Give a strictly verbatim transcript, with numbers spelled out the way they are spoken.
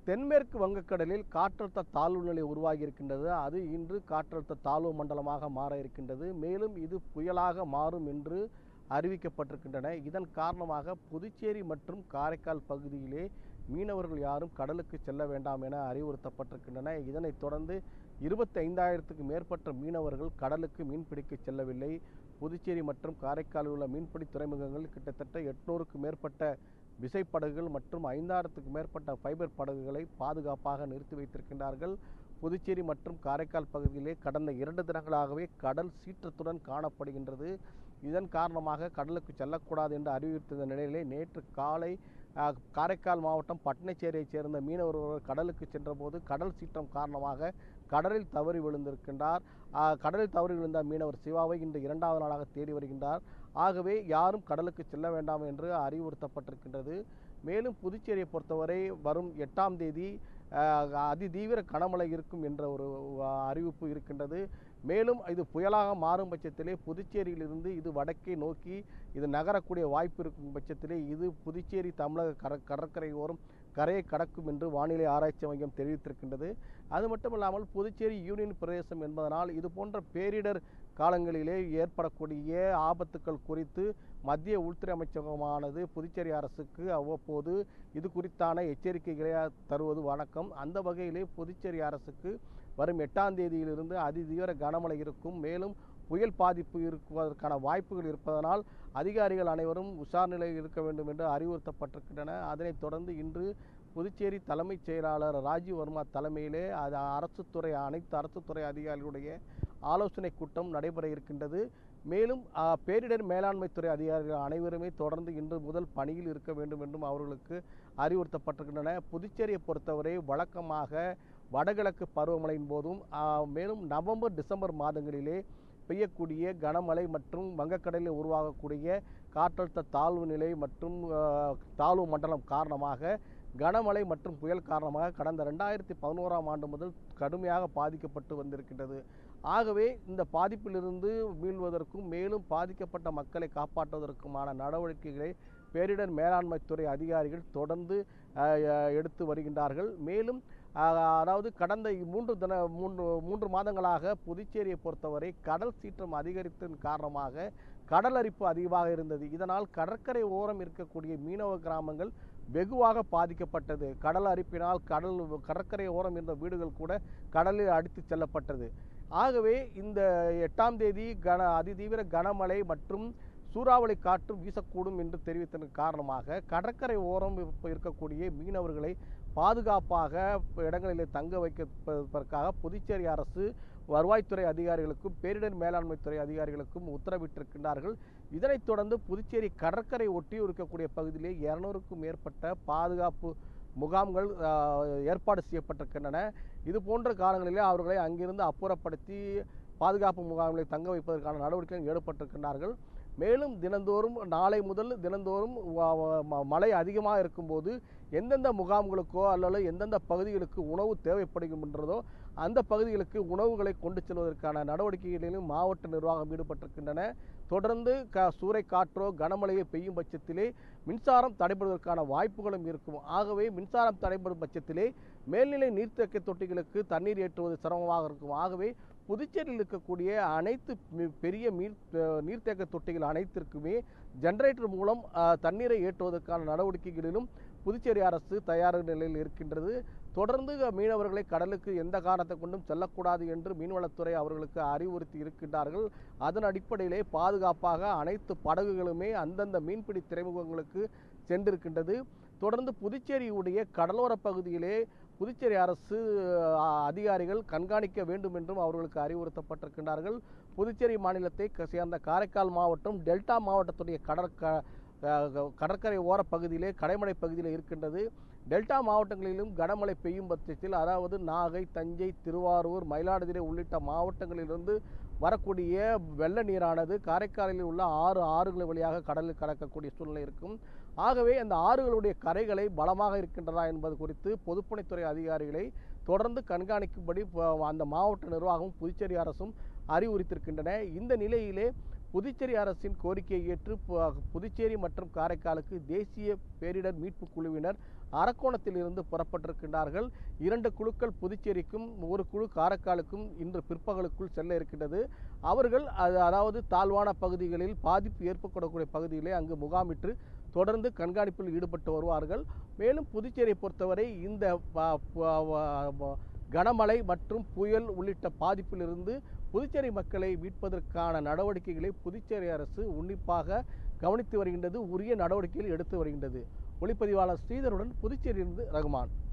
தென்மேற்கு வங்கக்கடலில் காற்றழுத்த தாழ்வு நிலை உருவாகி இருக்கின்றது. அது இன்று காற்றழுத்த தாழ்வு மண்டலமாக மாற இருக்கின்றது. மேலும் இது புயலாக மாறும் என்று அறிவிக்கப்பட்டிருக்கின்றன. இதன் காரணமாக புதுச்சேரி மற்றும் காரைக்கால் பகுதியிலே மீனவர்கள் யாரும் கடலுக்கு செல்ல வேண்டாம் என அறிவுறுத்தப்பட்டிருக்கின்றன. இதனைத் தொடர்ந்து இருபத்தி ஐந்தாயிரத்துக்கு மேற்பட்ட மீனவர்கள் கடலுக்கு மீன்பிடிக்க செல்லவில்லை. புதுச்சேரி மற்றும் காரைக்காலில் உள்ள மீன்பிடி துறைமுகங்கள் கிட்டத்தட்ட எட்நூறுக்கு மேற்பட்ட விசைப்படகுகள் மற்றும் ஐந்தாயிரத்துக்கு மேற்பட்ட ஃபைபர் படகுகளை பாதுகாப்பாக நிறுத்தி வைத்திருக்கின்றார்கள். புதுச்சேரி மற்றும் காரைக்கால் பகுதியிலே கடந்த இரண்டு தினங்களாகவே கடல் சீற்றத்துடன் காணப்படுகின்றது. இதன் காரணமாக கடலுக்கு செல்லக்கூடாது என்று அறிவித்த நிலையிலே நேற்று காலை காரைக்கால் மாவட்டம் பட்டணச்சேரியைச் சேர்ந்த மீனவர்கள் கடலுக்கு சென்றபோது கடல் சீற்றம் காரணமாக கடலில் தவறி விழுந்திருக்கின்றார். கடலில் தவறி விழுந்த மீனவர் சிவாவை இன்று இரண்டாவது நாளாக தேடி வருகின்றார். ஆகவே யாரும் கடலுக்கு செல்ல வேண்டாம் என்று அறிவுறுத்தப்பட்டிருக்கின்றது. மேலும் புதுச்சேரியை பொறுத்தவரை வரும் எட்டாம் தேதி அதிதீவிர கனமழை இருக்கும் என்ற ஒரு அறிவிப்பு இருக்கின்றது. மேலும் இது புயலாக மாறும் பட்சத்திலே புதுச்சேரியிலிருந்து இது வடக்கே நோக்கி இது நகரக்கூடிய வாய்ப்பு இருக்கும் பட்சத்திலே இது புதுச்சேரி தமிழக கர கடற்கரையோரம் கரையை கடக்கும் என்று வானிலை ஆராய்ச்சி மையம் தெரிவித்திருக்கின்றது. அது மட்டுமில்லாமல் புதுச்சேரி யூனியன் பிரதேசம் என்பதனால் இது போன்ற பேரிடர் காலங்களிலே ஏற்படக்கூடிய ஆபத்துக்கள் குறித்து மத்திய உள்துறை அமைச்சகமானது புதுச்சேரி அரசுக்கு அவ்வப்போது இது குறித்தான எச்சரிக்கைகளை தருவது வழக்கம். அந்த வகையிலே புதுச்சேரி அரசுக்கு வரும் எட்டாம் தேதியிலிருந்து அதிதீவிர கனமழை இருக்கும். மேலும் புயல் பாதிப்பு இருக்குவதற்கான வாய்ப்புகள் இருப்பதனால் அதிகாரிகள் அனைவரும் உஷார் நிலையில் இருக்க வேண்டும் என்று அறிவுறுத்தப்பட்டிருக்கின்றன. அதனைத் தொடர்ந்து இன்று புதுச்சேரி தலைமைச் செயலாளர் ராஜீவ் வர்மா தலைமையிலே அது அரசு துறை அனைத்து அரசு துறை அதிகாரிகளுடைய ஆலோசனை கூட்டம் நடைபெற இருக்கின்றது. மேலும் பேரிடர் மேலாண்மை துறை அதிகாரிகள் அனைவருமே தொடர்ந்து இன்று முதல் பணியில் இருக்க வேண்டும் என்றும் அவர்களுக்கு அறிவுறுத்தப்பட்டிருக்கின்றன. புதுச்சேரியை பொறுத்தவரை வழக்கமாக வடகிழக்கு பருவமழையின் போதும் மேலும் நவம்பர் டிசம்பர் மாதங்களிலே பெய்யக்கூடிய கனமழை மற்றும் வங்கக்கடலில் உருவாகக்கூடிய காற்றழுத்த தாழ்வு நிலை மற்றும் தாழ்வு மண்டலம் காரணமாக கனமழை மற்றும் புயல் காரணமாக கடந்த ரெண்டாயிரத்தி பதினோராம் ஆண்டு முதல் கடுமையாக பாதிக்கப்பட்டு வந்திருக்கின்றது. ஆகவே இந்த பாதிப்பிலிருந்து மீள்வதற்கும் மேலும் பாதிக்கப்பட்ட மக்களை காப்பாற்றுவதற்குமான நடவடிக்கைகளை பேரிடர் மேலாண்மை துறை அதிகாரிகள் தொடர்ந்து எடுத்து வருகின்றார்கள். மேலும் அதாவது கடந்த மூன்று தின மூன்று மூன்று மாதங்களாக புதுச்சேரியை பொறுத்தவரை கடல் சீற்றம் அதிகரித்ததன் காரணமாக கடல் அரிப்பு அதிகமாக இருந்தது. இதனால் கடற்கரை ஓரம் இருக்கக்கூடிய மீனவ கிராமங்கள் வெகுவாக பாதிக்கப்பட்டது. கடல் அரிப்பினால் கடல் கடற்கரை ஓரம் இருந்த வீடுகள் கூட கடலில் அடித்து செல்லப்பட்டது. ஆகவே இந்த எட்டாம் தேதி கன அதிதீவிர கனமழை மற்றும் சூறாவளி காற்று வீசக்கூடும் என்று தெரிவித்ததன் காரணமாக கடற்கரை ஓரம் இருக்கக்கூடிய மீனவர்களை பாதுகாப்பாக இடங்களிலே தங்க வைப்பதற்காக புதுச்சேரி அரசு வருவாய்த்துறை அதிகாரிகளுக்கும் பேரிடர் மேலாண்மை துறை அதிகாரிகளுக்கும் உத்தரவிட்டிருக்கின்றார்கள். இதனைத் தொடர்ந்து புதுச்சேரி கடற்கரை ஒட்டி இருக்கக்கூடிய பகுதியிலே இருநூறுக்கும் மேற்பட்ட பாதுகாப்பு முகாம்கள் ஏற்பாடு செய்யப்பட்டிருக்கின்றன. இது போன்ற காலங்களிலே அவர்களை அங்கிருந்து அப்புறப்படுத்தி பாதுகாப்பு முகாம்களை தங்க வைப்பதற்கான நடவடிக்கைகள் ஈடுபட்டிருக்கின்றார்கள். மேலும் தினந்தோறும் நாளை முதல் தினந்தோறும் மழை அதிகமாக இருக்கும்போது எந்தெந்த முகாம்களுக்கோ அல்லது எந்தெந்த பகுதிகளுக்கு உணவு தேவைப்படுகின்றதோ அந்த பகுதிகளுக்கு உணவுகளை கொண்டு செல்வதற்கான நடவடிக்கைகளிலும் மாவட்ட நிர்வாகம் ஈடுபட்டிருக்கின்றன. தொடர்ந்து க சூறை காற்றோ கனமழையோ பெய்யும் பட்சத்திலே மின்சாரம் தடைபடுவதற்கான வாய்ப்புகளும் இருக்கும். ஆகவே மின்சாரம் தடைபடும் பட்சத்திலே மேல்நிலை நீர்த்தேக்க தொட்டிகளுக்கு தண்ணீர் ஏற்றுவது சிரமமாக இருக்கும். ஆகவே புதுச்சேரியில் இருக்கக்கூடிய அனைத்து பெரிய நீர் நீர்த்தேக்க தொட்டிகள் அனைத்திற்குமே ஜெனரேட்டர் மூலம் தண்ணீரை ஏற்றுவதற்கான நடவடிக்கைகளிலும் புதுச்சேரி அரசு தயார் நிலையில் இருக்கின்றது. தொடர்ந்து மீனவர்களை கடலுக்கு எந்த காரணத்தை கொண்டும் செல்லக்கூடாது என்று மீன்வளத்துறை அவர்களுக்கு அறிவுறுத்தி இருக்கின்றார்கள். அதன் அடிப்படையிலே பாதுகாப்பாக அனைத்து படகுகளுமே அந்தந்த மீன்பிடி துறைமுகங்களுக்கு சென்றிருக்கின்றது. தொடர்ந்து புதுச்சேரியுடைய கடலோர பகுதியிலே புதுச்சேரி அரசு அதிகாரிகள் கண்காணிக்க வேண்டும் என்றும் அவர்களுக்கு அறிவுறுத்தப்பட்டிருக்கின்றார்கள். புதுச்சேரி மாநிலத்தை சேர்ந்த காரைக்கால் மாவட்டம் டெல்டா மாவட்டத்துடைய கடற்க கடற்கரை ஓர பகுதியிலே கடைமடை பகுதியில் இருக்கின்றது. டெல்டா மாவட்டங்களிலும் கனமழை பெய்யும் பட்சத்தில் அதாவது நாகை, தஞ்சை, திருவாரூர், மயிலாடுதுறை உள்ளிட்ட மாவட்டங்களிலிருந்து வரக்கூடிய வெள்ள நீரானது காரைக்காலில் உள்ள ஆறு ஆறுகள் வழியாக கடலில் கலக்கக்கூடிய சூழ்நிலை இருக்கும். ஆகவே அந்த ஆறுகளுடைய கரைகளை பலமாக இருக்கின்றதா என்பது குறித்து பொதுப்பணித்துறை அதிகாரிகளை தொடர்ந்து கண்காணிக்கும்படி அந்த மாவட்ட நிர்வாகமும் புதுச்சேரி அரசும் அறிவுறுத்தியிருக்கின்றன. இந்த நிலையிலே புதுச்சேரி அரசின் கோரிக்கையை ஏற்று புதுச்சேரி மற்றும் காரைக்காலுக்கு தேசிய பேரிடர் மீட்பு குழுவினர் அரக்கோணத்தில் இருந்து புறப்பட்டிருக்கின்றார்கள். இரண்டு குழுக்கள் புதுச்சேரிக்கும் ஒரு குழு காரைக்காலுக்கும் இன்று பிற்பகலுக்குள் செல்ல இருக்கின்றது. அவர்கள் அதாவது தாழ்வான பகுதிகளில் பாதிப்பு ஏற்படக்கூடிய பகுதியிலே அங்கு முகாமிட்டு தொடர்ந்து கண்காணிப்பில் ஈடுபட்டு வருவார்கள். மேலும் புதுச்சேரியை பொறுத்தவரை இந்த கனமழை மற்றும் புயல் உள்ளிட்ட பாதிப்பிலிருந்து புதுச்சேரி மக்களை மீட்பதற்கான நடவடிக்கைகளை புதுச்சேரி அரசு உன்னிப்பாக கவனித்து வருகின்றது, உரிய நடவடிக்கைகள் எடுத்து வருகின்றது. ஒளிப்பதிவாளர் ஸ்ரீதருடன் புதுச்சேரியிலிருந்து ரகுமான்.